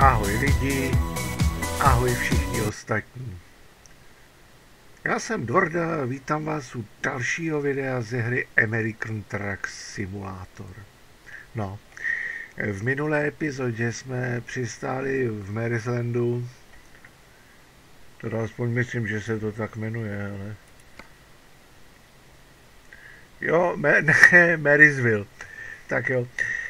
Ahoj lidi, ahoj všichni ostatní. Já jsem Dvorda, vítám vás u dalšího videa ze hry American Truck Simulator. No, v minulé epizodě jsme přistáli v Marylandu, teda aspoň myslím, že se to tak jmenuje, ale... Jo, Marysville, tak jo.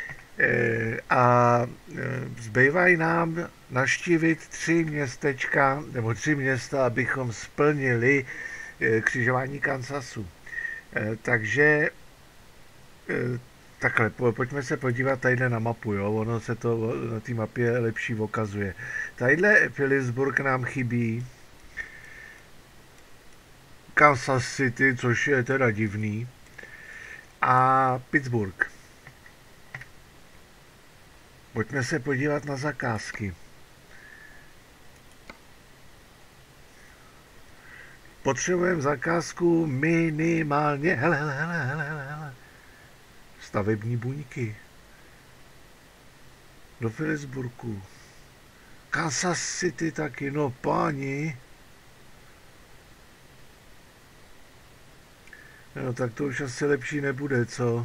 A zbývají nám navštívit 3 městečka, nebo 3 města, abychom splnili křižování Kansasu. Takže takhle, pojďme se podívat tadyhle na mapu, jo? Ono se to na té mapě lepší ukazuje. Tadyhle Phillipsburg nám chybí, Kansas City, což je teda divný, a Pittsburgh. Pojďme se podívat na zakázky. Potřebujeme zakázku minimálně, hele. Stavební buňky. Do Phillipsburgu. Kansas City taky, no páni. No tak to už asi lepší nebude, co?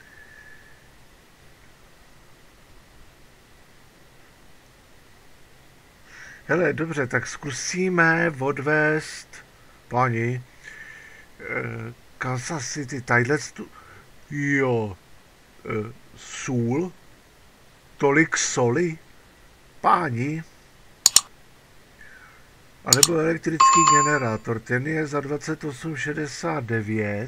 Hele, dobře, tak zkusíme odvést, páni, Kansas City, tadyhle jo, sůl, tolik soli, páni, anebo elektrický generátor, ten je za 28,69,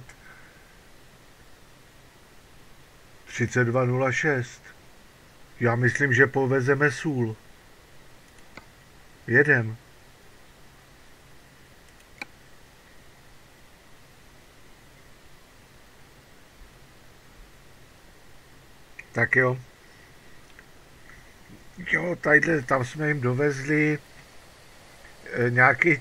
32,06, já myslím, že povezeme sůl. Jedem. Tak jo. Jo, tadyhle, tam jsme jim dovezli nějaký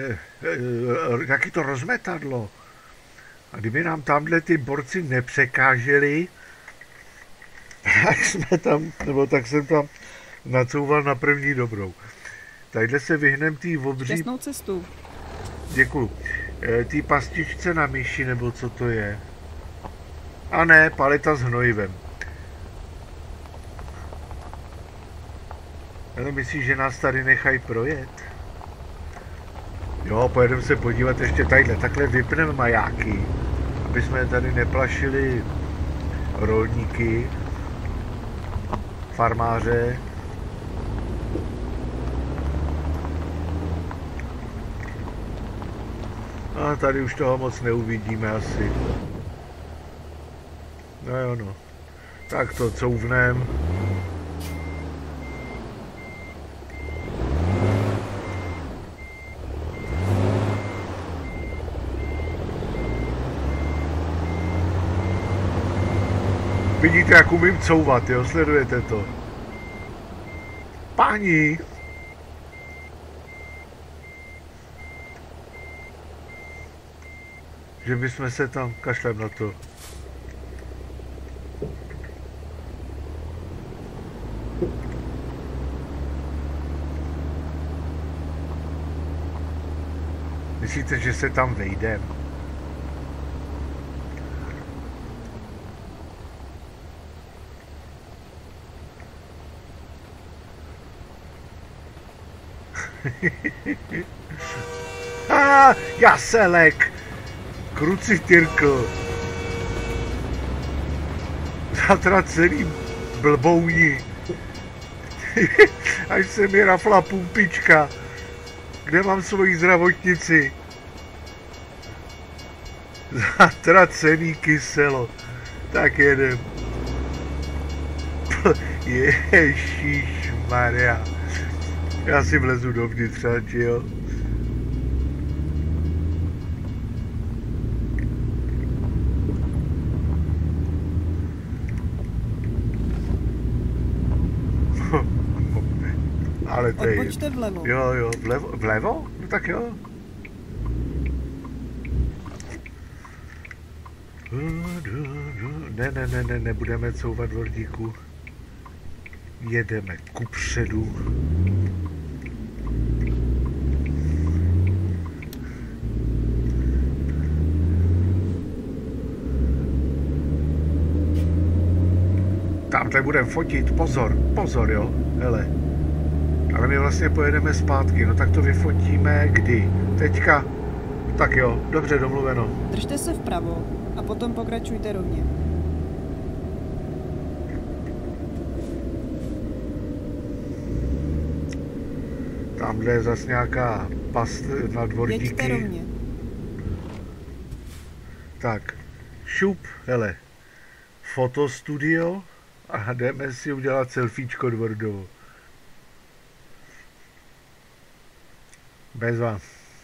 to rozmetadlo. A kdyby nám tamhle ty borci nepřekáželi, tak jsme tam, nebo tak jsem tam nacouval na první dobrou. Tadyhle se vyhnem tý obří... Šťastnou cestu. Děkuju. Tý pastičce na myši, nebo co to je? A ne, paleta s hnojivem. Ale myslíš, že nás tady nechají projet? Jo, pojedeme se podívat ještě tadyhle. Takhle vypneme majáky, aby jsme tady neplašili rolníky, farmáře. A tady už toho moc neuvidíme asi. No jo, no. Tak to couvnem. Vidíte, jak umím couvat, jo? Sledujete to. Páni! Že bychom se tam kašlem na to. Myslíte, že se tam vejdem? Jaselek! Krucityrkl. Zatracený blbouni. Až se mi rafla pumpička. Kde mám svoji zdravotnici? Zatracený kyselo. Tak jedem. Ježišmarja. Já si vlezu dovnitř, jo. Ale to je... Odbočte vlevo. Jo, vlevo? No tak jo. Ne, nebudeme couvat, Vordíku. Jedeme kupředu. Tamhle budeme fotit, pozor, pozor, jo, hele. Ale my vlastně pojedeme zpátky, no tak to vyfotíme kdy? Teďka? Tak jo, dobře, domluveno. Držte se vpravo a potom pokračujte rovně. Tamhle je zase nějaká past na dvordíky. Jeďte rovně. Tak, šup, hele. Fotostudio a jdeme si udělat selfiečko dvordovo. Bezva.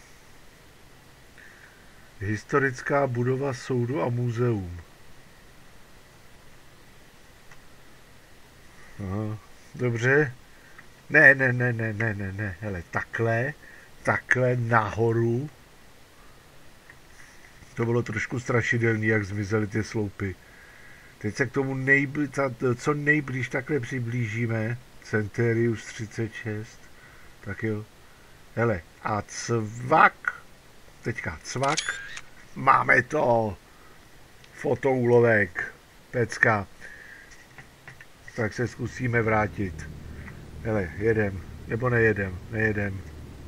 Historická budova soudu a muzeum. Aha, dobře. Ne, hele, takhle nahoru. To bylo trošku strašidelný, jak zmizely ty sloupy. Teď se k tomu co nejblíž takhle přiblížíme. Centurius 36. Tak jo. Hele, a cvak. Teďka cvak. Máme to. Fotoulovek. Pecka. Tak se zkusíme vrátit. Hele, jedem. Nebo nejedem. Nejedem.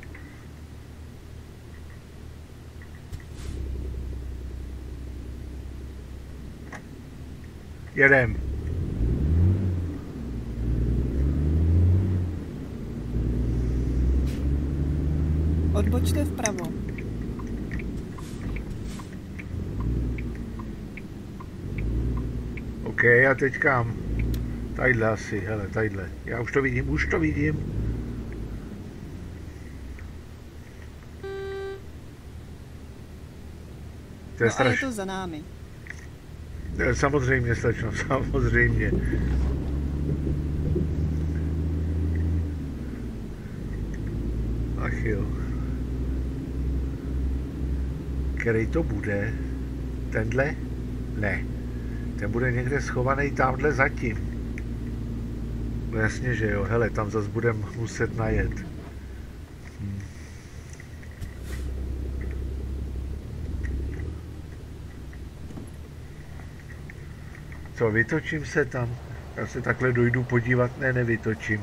Jedem. Odbočte vpravo. OK, a teď kam? Tadyhle asi, hele, tadyhle. Já už to vidím. To je no a je to za námi. Samozřejmě, slečno, samozřejmě. Ach jo. Který to bude? Tenhle? Ne. Ten bude někde schovaný tamhle zatím. No jasně, že jo. Hele, tam zase budeme muset najet. Co, vytočím se tam? Já se takhle dojdu podívat. Ne, nevytočím.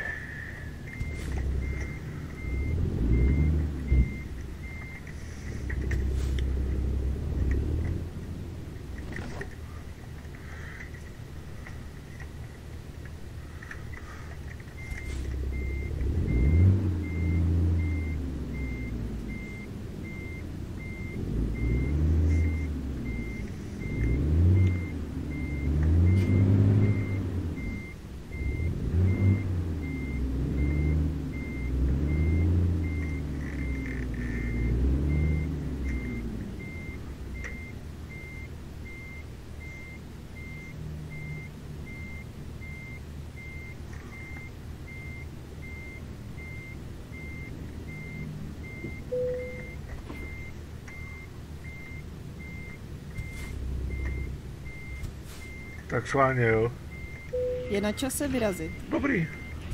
Tak schválně, jo. Je na čase vyrazit. Dobrý.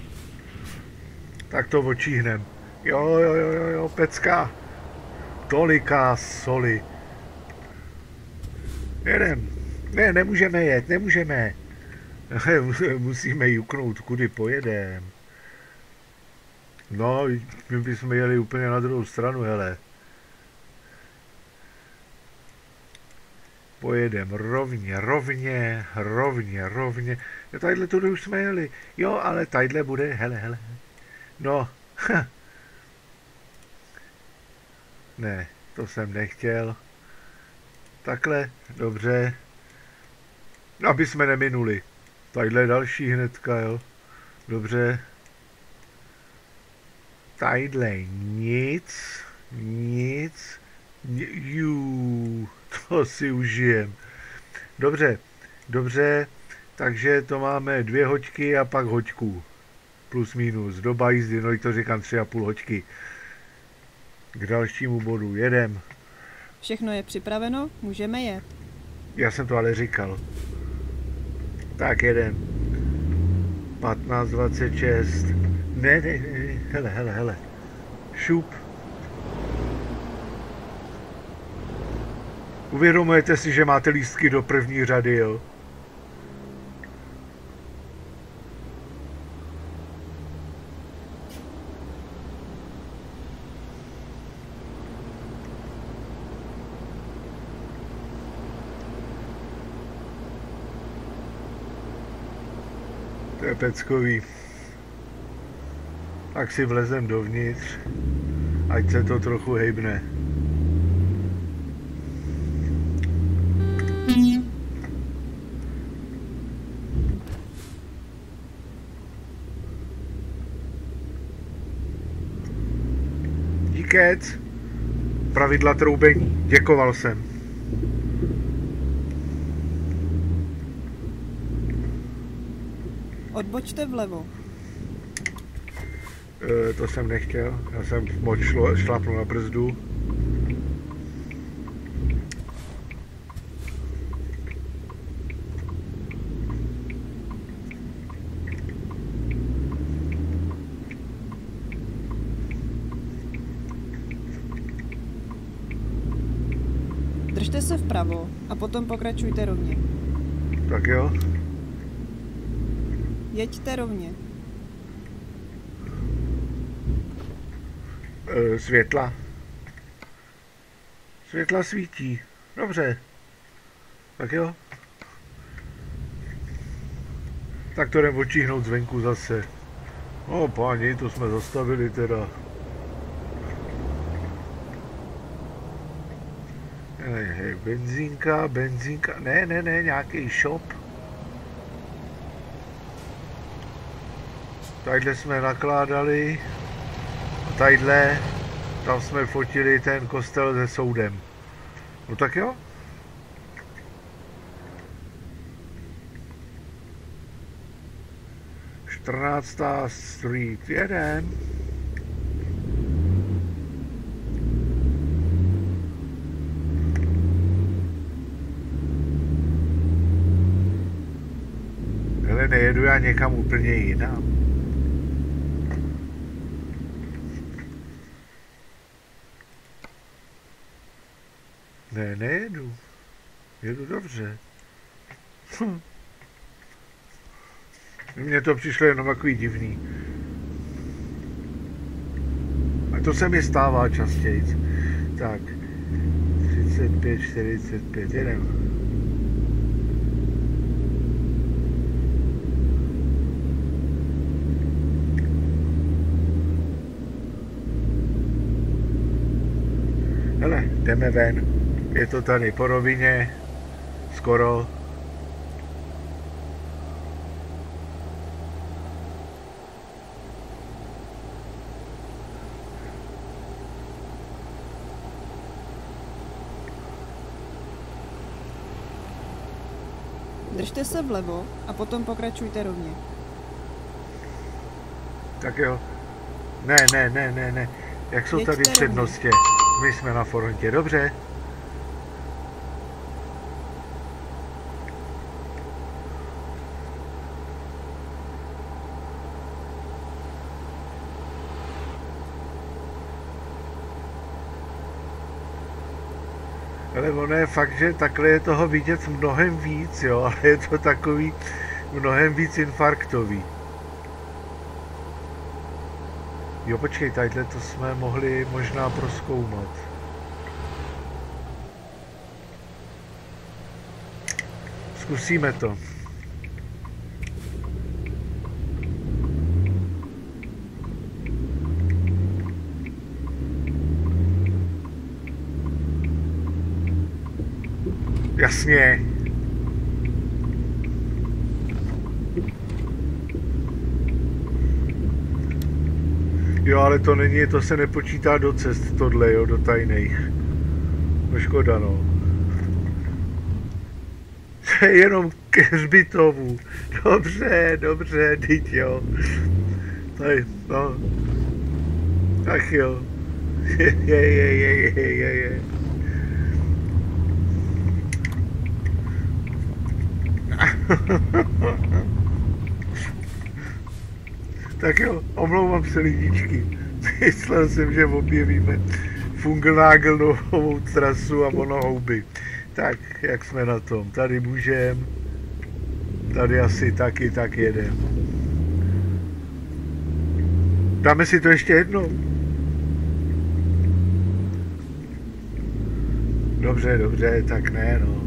Tak to očíhnem. Jo, pecka. Toliká soli. Jedem. Ne, nemůžeme jet, nemůžeme. Musíme juknout, kudy pojedem. No, my bychom jeli úplně na druhou stranu, hele. Pojedem rovně. Jo, tadyhle tudy už jsme jeli. Jo, ale tadyhle bude, hele. No, Ne, to jsem nechtěl. Takhle, dobře. Aby jsme neminuli. Tadyhle další hnedka, jo. Dobře. Tadyhle nic. To si užijem. Dobře, takže to máme 2 hoďky a pak hoďku. Plus minus, doba jízdy, no to říkám 3,5 hoďky. K dalšímu bodu, jedem. Všechno je připraveno, můžeme jet. Já jsem to ale říkal. Tak jedem. 15:26. Ne, hele. Šup. Uvědomujete si, že máte lístky do první řady, jo? To je peckový. Tak si vlezem dovnitř, ať se to trochu hejbne. Díkec. Pravidla troubení. Děkoval jsem. Odbočte vlevo. To jsem nechtěl. Já jsem moc šlápnul na brzdu. Držte se vpravo a potom pokračujte rovně. Tak jo. Jeďte rovně. Světla. Světla svítí. Dobře. Tak jo. Tak to jdem očíhnout zvenku zase. No páni, to jsme zastavili teda. Benzínka, ne, nějaký shop. Tadyhle jsme nakládali. A tadyhle, tam jsme fotili ten kostel se soudem. No tak jo. Čtrnáctá Street, jedem. Hele, nejedu já někam úplně jinam. Ne, nejedu. Jedu dobře. Mně to přišlo jenom takový divný. A to se mi stává častěji. Tak. 35, 45, jedem. Hele, jdeme ven. Je to tady po rovině. Skoro. Držte se vlevo a potom pokračujte rovně. Tak jo. Ne. Jak jsou tady přednosti? My jsme na frontě, dobře. Ale ono je fakt, že takhle je toho vidět mnohem víc, jo, ale je to takový mnohem víc infarktový. Jo, počkej, tadyhle to jsme mohli možná prozkoumat. Zkusíme to. Jasně. Jo, ale to není, to se nepočítá do cest, tohle, jo, do tajných. No škoda, no. To je jenom ke hřbitovu. Dobře, teď jo. Tady, no. Tak jo. Je. Tak jo, omlouvám se lidičky. Myslel jsem, že objevíme Fungelnagelnovou trasu a monohouby. Tak, jak jsme na tom? Tady můžem. Tady asi taky tak jedem. Dáme si to ještě jednou. Dobře, dobře, tak ne, no.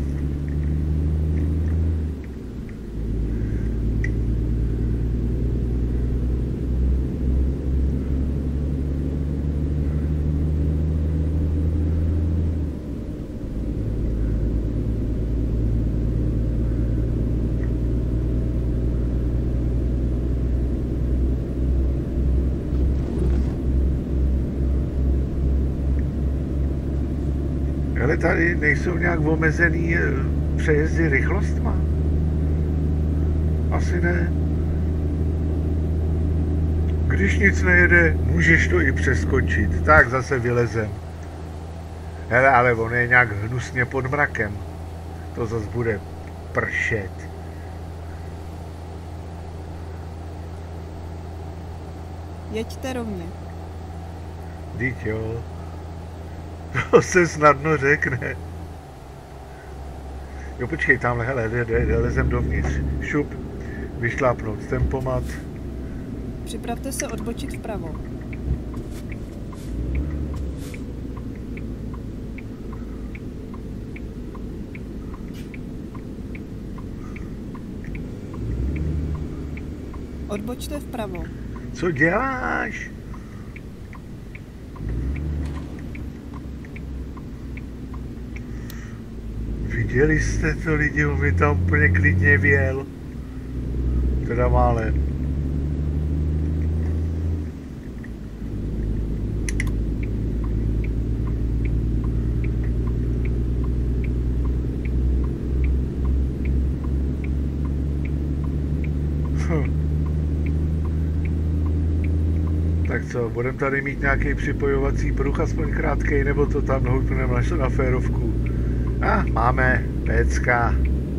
Ale tady nejsou nějak omezený přejezdy rychlostma? Asi ne. Když nic nejede, můžeš to i přeskočit. Tak zase vylezem. Hele, ale on je nějak hnusně pod mrakem. To zase bude pršet. Jeďte rovně. Vždyť jo. To se snadno řekne. Jo, počkej, tamhle, hele, lezem dovnitř. Šup, vyšlápnout tempomat. Připravte se odbočit vpravo. Odbočte vpravo. Co děláš? Viděli jste to, lidi, on mi tam úplně klidně vjel. Teda málem. Tak co, budeme tady mít nějaký připojovací pruh, aspoň krátkej, nebo to tam houpneme na férovku? Máme, pécka.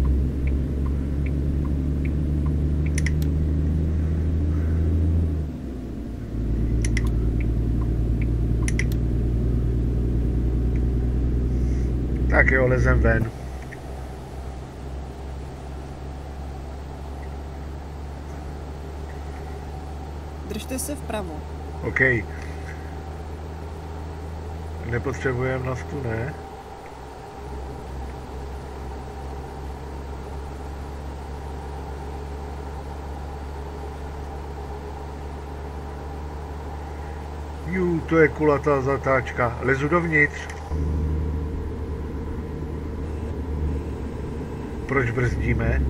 Tak jo, lezem ven. Držte se vpravo. OK. Nepotřebujeme naftu, ne? To je kulatá zatáčka. Lezu dovnitř. Proč brzdíme?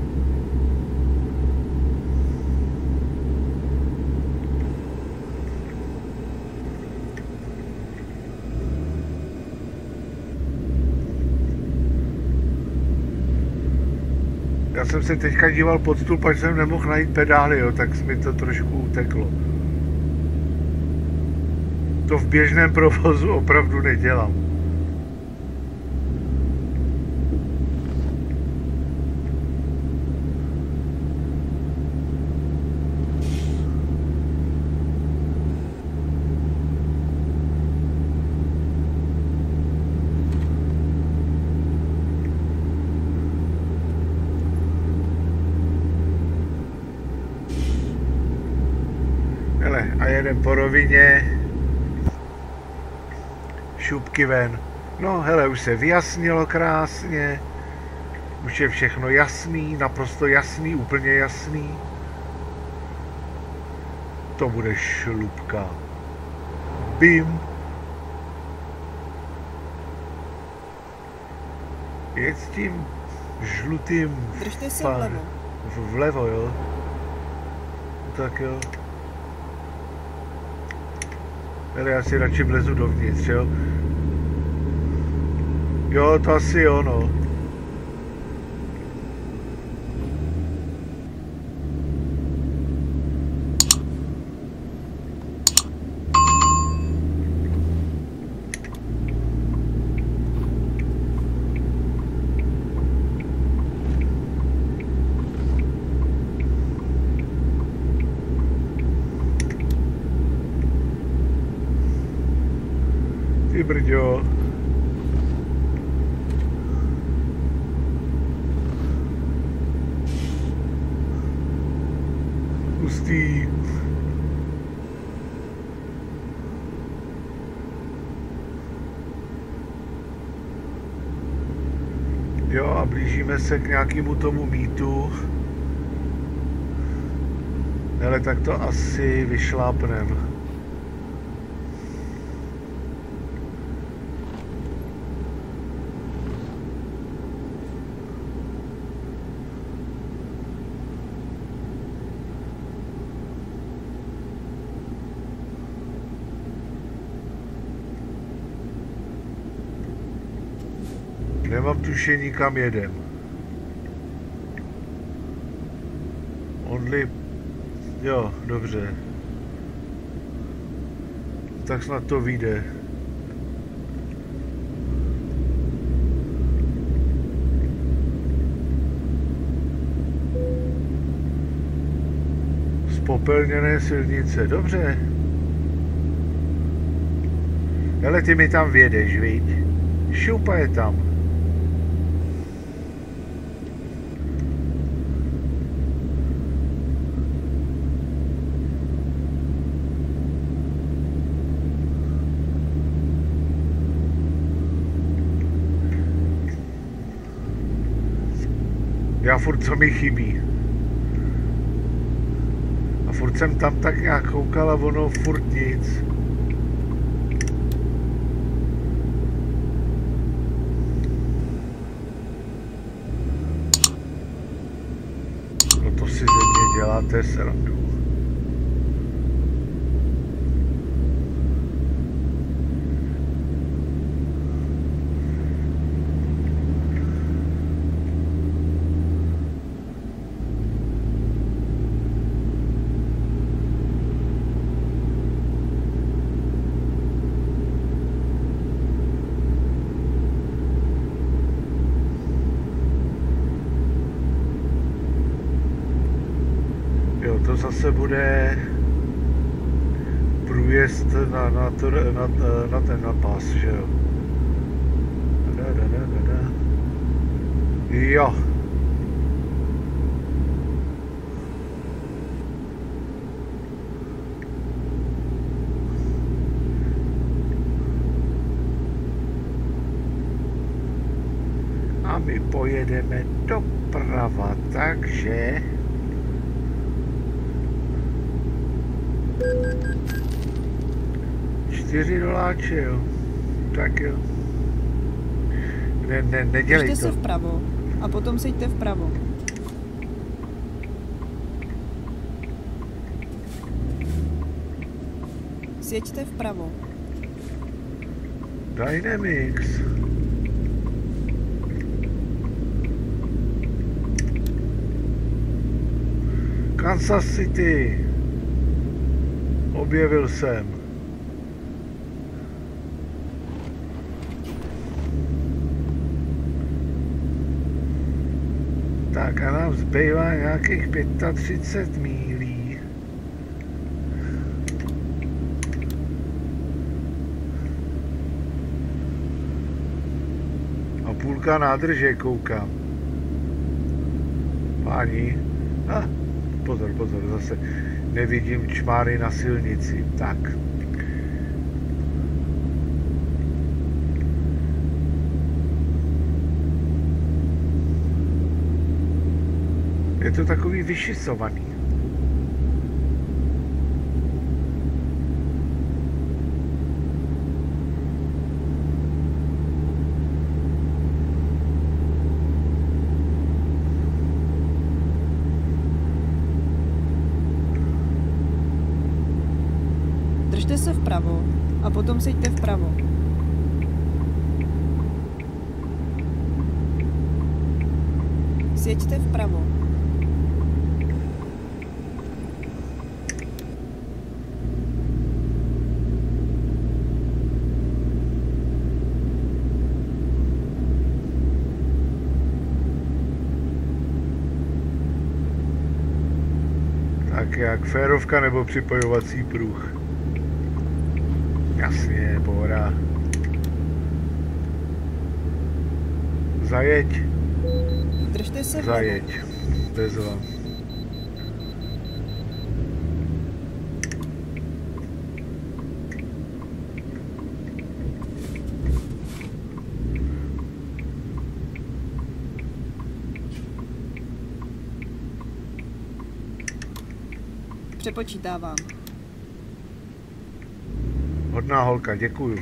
Já jsem se teďka díval pod stůl, pak jsem nemohl najít pedály, jo, tak mi to trošku uteklo. To v běžném provozu opravdu nedělám. Hele, a jedem po rovině. Šupky ven. No hele, už se vyjasnilo krásně. Už je všechno jasný, naprosto jasný, úplně jasný. To bude šlupka. Bim. Jeď s tím žlutým. Držte se vlevo. Vlevo, jo. Tak jo. Ale já si radši vlezu dovnitř, jo. Jo, to asi ono. brďo. Hustý. Jo, a blížíme se k nějakému tomu mýtu. Ale tak to asi vyšlápnem. Nemám tušení, kam jedem. Only... Jo, dobře. Tak snad to vyjde. Spopelněné silnice, dobře. Hele, ty mi tam vědeš, viď? Šupa je tam. Já furt, co mi chybí. A furt jsem tam tak nějak koukal a ono furt nic. No to si ze mě děláte srandu. To zase bude průjezd na ten pas, že jo? Jo. A my pojedeme doprava, takže... $4, jo. Tak jo. Nedělej to. Držte se vpravo a potom sejďte vpravo. Sjeďte vpravo. Dynamics. Kansas City. Objevil jsem. Tak a nám zbývá nějakých 35 mílí. A půlka nádrže koukám. Páni. Pozor, zase nevidím čmáry na silnici. Tak. Je to takový vyšisovaný. Držte se vpravo a potom sejďte vpravo. Sjeďte vpravo. Tak jak férovka nebo připojovací pruh? Jasně, pohoda. Zajeď. Držte se Zajeď. vlevo. Bezva. Přepočítávám. Hodná holka, děkuju.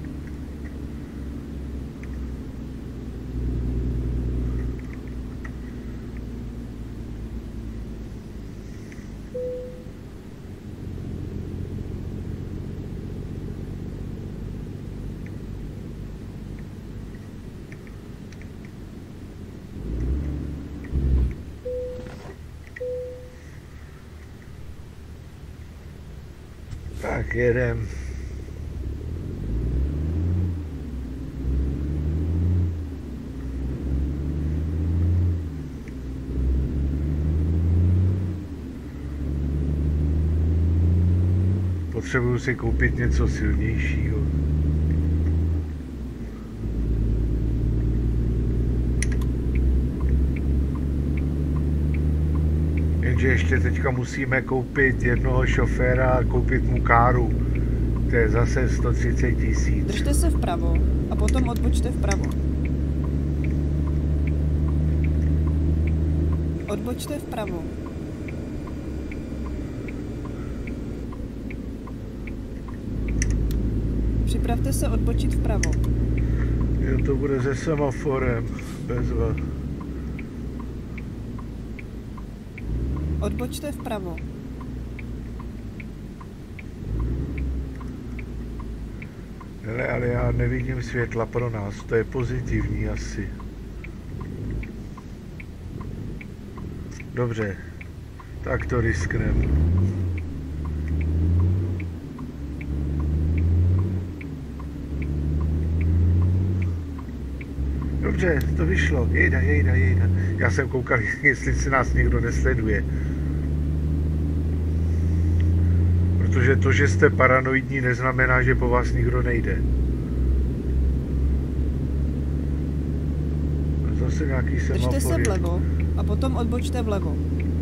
Tak jedem. Potřebuju si koupit něco silnějšího. Jenže ještě teďka musíme koupit jednoho šoféra a koupit mu káru. To je zase 130 000. Držte se vpravo a potom odbočte vpravo. Odbočte vpravo. Připravte se odbočit vpravo. Jo, to bude se semaforem. Bezva. Odbočte vpravo. Hele, ale já nevidím světla pro nás, to je pozitivní asi. Dobře, tak to riskneme. Dobře, to vyšlo, jejda. Já jsem koukal, jestli si nás někdo nesleduje. Protože to, že jste paranoidní, neznamená, že po vás nikdo nejde. Zase nějaký semafory. Držte se vlevo a potom odbočte vlevo.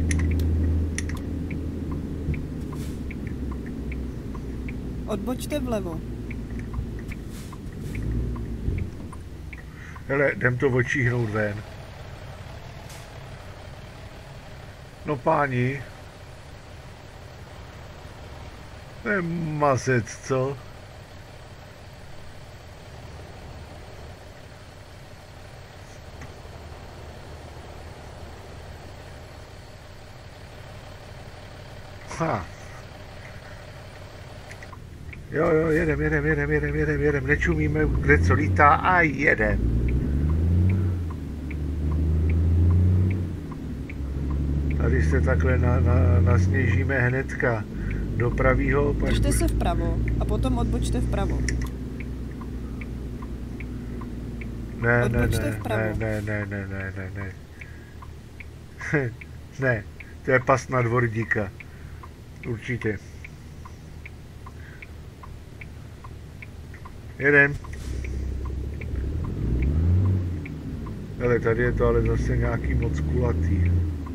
Odbočte vlevo. Hele, jdem to odšíhnout ven. No páni. To je mazec, co? Ha. Jo, jedem, nečumíme, kde co lítá a jedem. Tady se takhle nasněžíme hnedka do pravýho. Držte se vpravo a potom odbočte vpravo. Ne. Ne, to je pas na dvordíka. Určitě. Jedem. Hele, tady je to ale zase nějaký moc kulatý.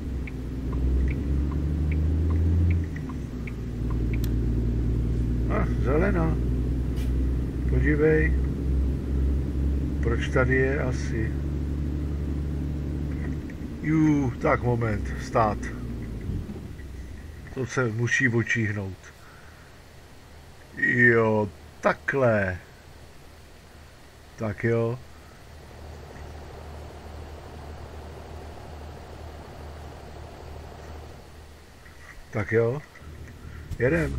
Zelená. Podívej. Proč tady je asi? Tak moment, stát. To se musí očíhnout. Jo, takhle. Tak jo. Tak jo. Jedem.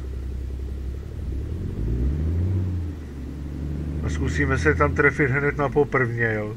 A zkusíme se tam trefit hned na poprvně, jo.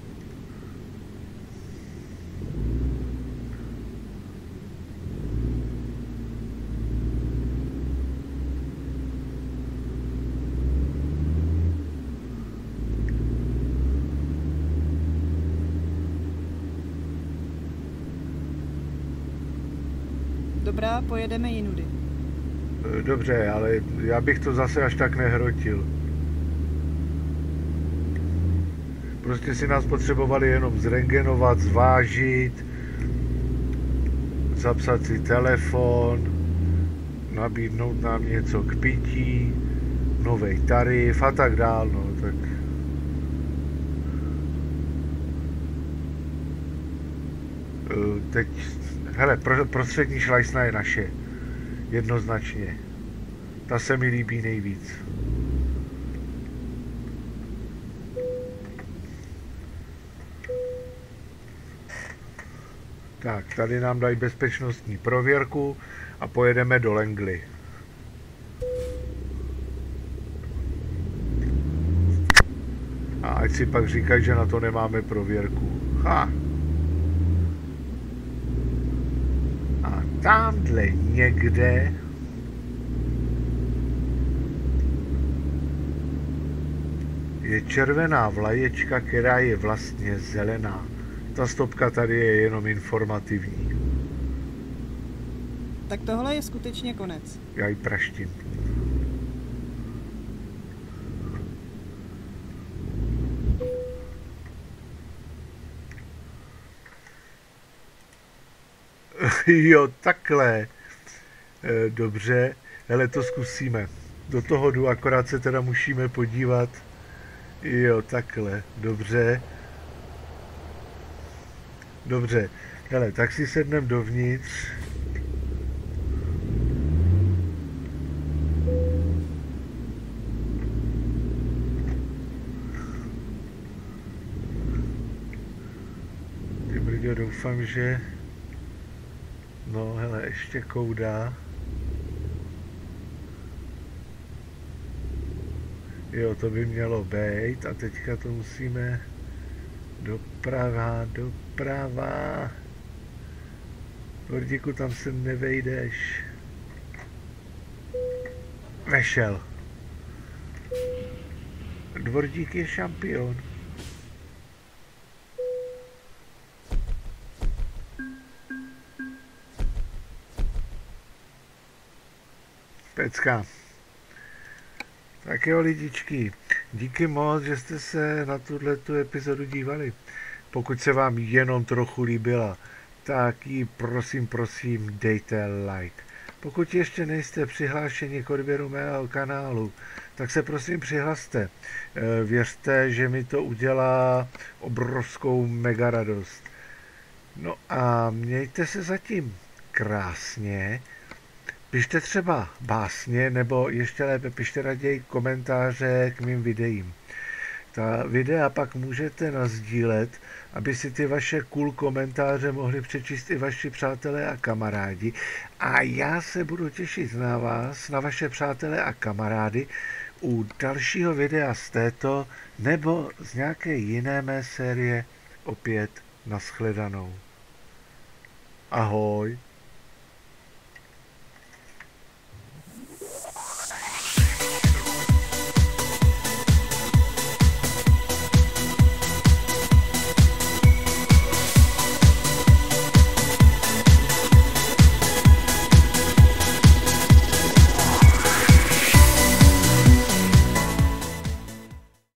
Dobrá, pojedeme jinudy. Dobře, ale já bych to zase až tak nehrotil. Prostě si nás potřebovali jenom zrengenovat, zvážit, zapsat si telefon, nabídnout nám něco k pití, novej tarif a tak dál, no, tak... Teď, hele, prostřední šlajsna je naše, jednoznačně. Ta se mi líbí nejvíc. Tak, tady nám dají bezpečnostní prověrku a pojedeme do Langley. A ať si pak říkají, že na to nemáme prověrku. Ha! A tamhle někde je červená vlaječka, která je vlastně zelená. Ta stopka tady je jenom informativní. Tak tohle je skutečně konec. Já ji praštím. Jo, takhle. Dobře, hele, to zkusíme. Do toho jdu, akorát se teda musíme podívat. Jo, takhle, dobře. Dobře, hele, tak si sedneme dovnitř. Ty brďo, doufám, že... No, hele, ještě koudá. Jo, to by mělo být a teďka to musíme... Doprava, doprava. Tvrdíku, tam se nevejdeš. Nešel. Dvordík je šampion. Pecka. Tak jo, lidičky, díky moc, že jste se na tuhletu epizodu dívali. Pokud se vám jenom trochu líbila, tak ji prosím dejte like. Pokud ještě nejste přihlášeni k odběru mého kanálu, tak se prosím přihlaste. Věřte, že mi to udělá obrovskou mega radost. No a mějte se zatím krásně. Pište třeba básně, nebo ještě lépe pište raději komentáře k mým videím. Ta videa pak můžete nasdílet, aby si ty vaše cool komentáře mohli přečíst i vaši přátelé a kamarádi. A já se budu těšit na vás, na vaše přátelé a kamarády, u dalšího videa z této nebo z nějaké jiné mé série. Opět nashledanou. Ahoj.